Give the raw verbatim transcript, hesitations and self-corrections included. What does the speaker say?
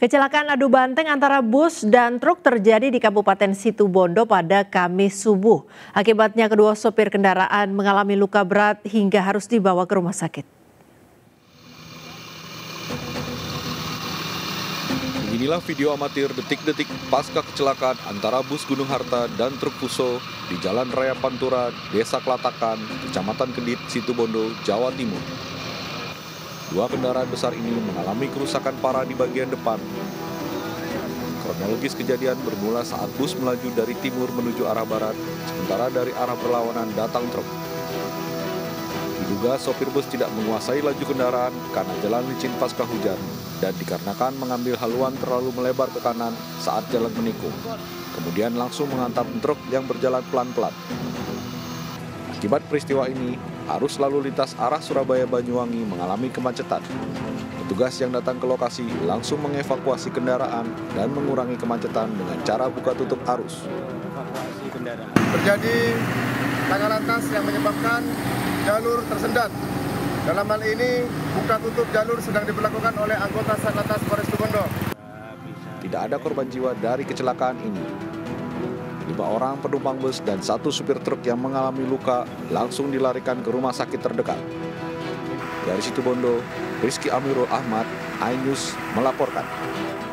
Kecelakaan adu banteng antara bus dan truk terjadi di Kabupaten Situbondo pada Kamis subuh. Akibatnya kedua sopir kendaraan mengalami luka berat hingga harus dibawa ke rumah sakit. Inilah video amatir detik-detik pasca kecelakaan antara bus Gunung Harta dan truk Fuso di Jalan Raya Pantura, Desa Kelatakan, Kecamatan Kedit, Situbondo, Jawa Timur. Dua kendaraan besar ini mengalami kerusakan parah di bagian depan. Kronologis kejadian bermula saat bus melaju dari timur menuju arah barat, sementara dari arah berlawanan datang truk. Diduga sopir bus tidak menguasai laju kendaraan karena jalan licin pasca hujan dan dikarenakan mengambil haluan terlalu melebar ke kanan saat jalan menikung. Kemudian langsung menghantam truk yang berjalan pelan-pelan. Akibat peristiwa ini, arus lalu lintas arah Surabaya-Banyuwangi mengalami kemacetan. Petugas yang datang ke lokasi langsung mengevakuasi kendaraan dan mengurangi kemacetan dengan cara buka tutup arus. Terjadi laka lantas yang menyebabkan jalur tersendat. Dalam hal ini, buka tutup jalur sedang diberlakukan oleh anggota Satlantas Polres Situbondo. Tidak ada korban jiwa dari kecelakaan ini. Lima orang penumpang bus dan satu supir truk yang mengalami luka langsung dilarikan ke rumah sakit terdekat. Dari Situbondo, Rizky Amirul Ahmad, iNews melaporkan.